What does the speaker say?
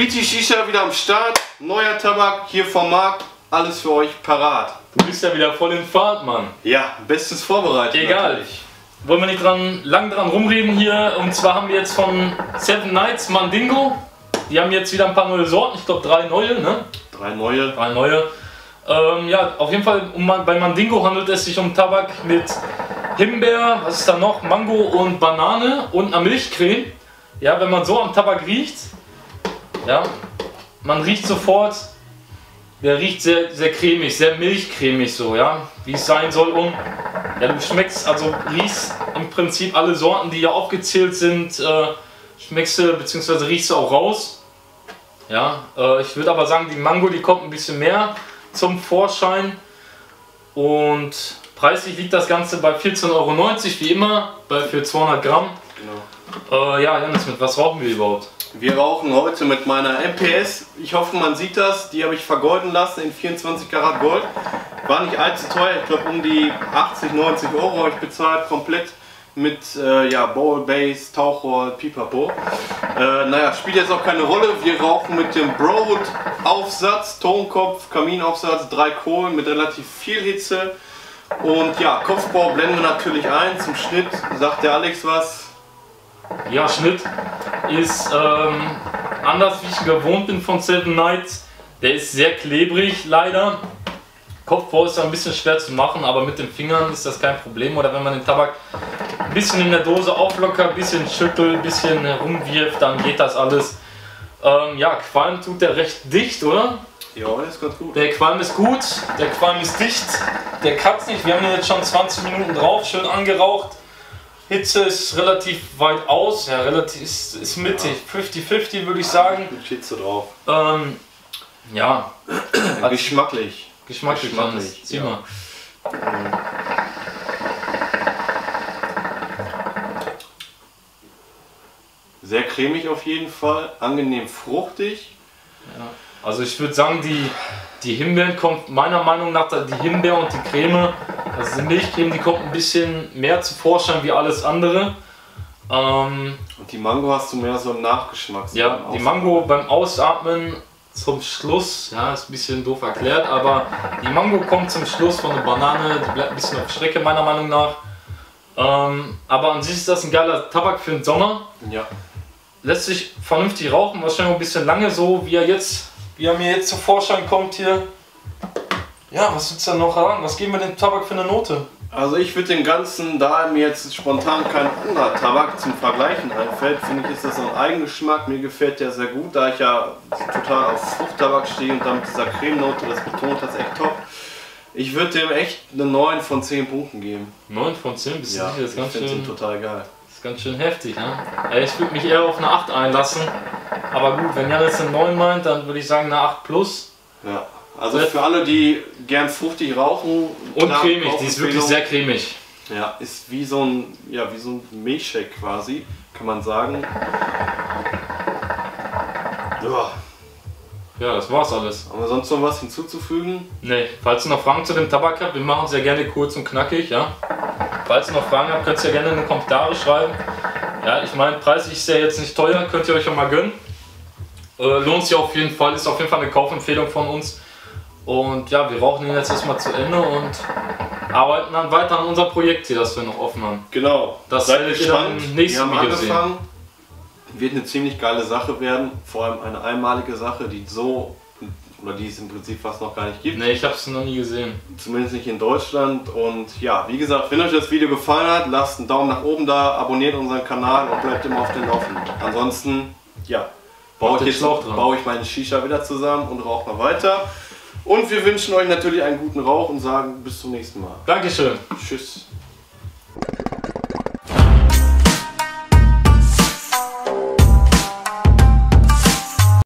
Piti Shisha wieder am Start, neuer Tabak hier vom Markt, alles für euch parat. Du bist ja wieder voll in Fahrt, Mann. Ja, bestens vorbereitet. Egal. Natürlich. Wollen wir nicht lang dran rumreden hier. Und zwar haben wir jetzt von Seven Nights Mandingo. Die haben jetzt wieder ein paar neue Sorten. Ich glaube 3 neue, ne? 3 neue. 3 neue. Ja, auf jeden Fall bei Mandingo handelt es sich um Tabak mit Himbeer, was ist da noch? Mango und Banane und einer Milchcreme. Ja, wenn man so am Tabak riecht, ja, man riecht sofort, der riecht sehr, sehr cremig, sehr milchcremig so, ja, wie es sein soll. Und ja, du schmeckst, also riechst im Prinzip alle Sorten, die hier aufgezählt sind, schmeckst du bzw. riechst du auch raus. Ja, ich würde aber sagen, die Mango, die kommt ein bisschen mehr zum Vorschein und preislich liegt das Ganze bei 14,90 € wie immer, für 200 Gramm. Genau. Ja, Janis, mit was rauchen wir überhaupt? Wir rauchen heute mit meiner MPS, ich hoffe man sieht das, die habe ich vergolden lassen in 24 Karat Gold. War nicht allzu teuer, ich glaube um die 80, 90 € habe ich bezahlt, komplett mit ja, Bowl, Base, Tauchrohr, Pipapo. Naja, spielt jetzt auch keine Rolle, wir rauchen mit dem Browood Aufsatz, Tonkopf, Kaminaufsatz, 3 Kohlen mit relativ viel Hitze. Und ja, Kopfbau blenden wir natürlich ein, zum Schnitt sagt der Alex was. Ja, Schnitt ist anders, wie ich gewohnt bin von Seven Nights. Der ist sehr klebrig, leider. Kopfbau ist ein bisschen schwer zu machen, aber mit den Fingern ist das kein Problem. Oder wenn man den Tabak ein bisschen in der Dose auflockert, ein bisschen schüttelt, ein bisschen herumwirft, dann geht das alles. Ja, Qualm tut der recht dicht, oder? Ja, der ist ganz gut. Der Qualm ist gut, der Qualm ist dicht, der kratzt nicht. Wir haben ihn jetzt schon 20 Minuten drauf, schön angeraucht. Hitze ist relativ weit aus, ja, relativ ist mittig, 50-50 würde ich sagen. Mit Hitze drauf. Ja. Geschmacklich. Geschmacklich. Zieh ja. mal. Sehr cremig auf jeden Fall, angenehm fruchtig. Ja. Also ich würde sagen, die Himbeeren kommt meiner Meinung nach, die Himbeer und die Creme, also die Milchcreme, die kommt ein bisschen mehr zu Vorschein wie alles andere. Und die Mango hast du mehr so im Nachgeschmack. So ja, die Mango beim Ausatmen zum Schluss, ja, ist ein bisschen doof erklärt, aber die Mango kommt zum Schluss von der Banane, die bleibt ein bisschen auf Strecke meiner Meinung nach. Aber an sich ist das ein geiler Tabak für den Sommer. Ja. Lässt sich vernünftig rauchen, wahrscheinlich ein bisschen lange so, wie er mir jetzt zum Vorschein kommt hier. Ja, was willst du denn noch sagen? Was geben wir dem Tabak für eine Note? Also ich würde dem Ganzen, da mir jetzt spontan kein anderer Tabak zum Vergleichen einfällt, finde ich, ist das ein Eigengeschmack. Mir gefällt der sehr gut, da ich ja total auf Fruchttabak stehe und dann mit dieser Cremenote, das betont das echt top. Ich würde dem echt eine 9 von 10 Punkten geben. 9 von 10? Bist du sicher? Das ist ganz schön, total geil. Das ist ganz schön heftig, ne? Ich würde mich eher auf eine 8 einlassen. Aber gut, wenn Janis eine 9 meint, dann würde ich sagen eine 8 plus. Ja. Also für alle, die gern fruchtig rauchen. Und cremig, die ist wirklich sehr cremig. Ja, ist wie so ein, ja, wie so ein Milchshake quasi, kann man sagen. Ja. Ja, das war's alles. Haben wir sonst noch was hinzuzufügen? Ne, falls ihr noch Fragen zu dem Tabak habt, wir machen es ja gerne kurz und knackig, ja. Falls ihr noch Fragen habt, könnt ihr ja gerne in die Kommentare schreiben. Ja, ich meine, preislich ist ja jetzt nicht teuer, könnt ihr euch ja mal gönnen. Lohnt sich auf jeden Fall, ist auf jeden Fall eine Kaufempfehlung von uns. Und ja, wir rauchen ihn jetzt erstmal zu Ende und arbeiten dann weiter an unser Projekt hier, das wir noch offen haben. Genau, das werdet ihr dann im nächsten Video sehen. Wird eine ziemlich geile Sache werden, vor allem eine einmalige Sache, die so, oder die es im Prinzip fast noch gar nicht gibt. Ne, ich habe es noch nie gesehen. Zumindest nicht in Deutschland. Und ja, wie gesagt, wenn euch das Video gefallen hat, lasst einen Daumen nach oben da, abonniert unseren Kanal und bleibt immer auf den Laufenden. Ansonsten, ja, baue ich meinen Shisha wieder zusammen und rauche mal weiter. Und wir wünschen euch natürlich einen guten Rauch und sagen bis zum nächsten Mal. Dankeschön. Tschüss.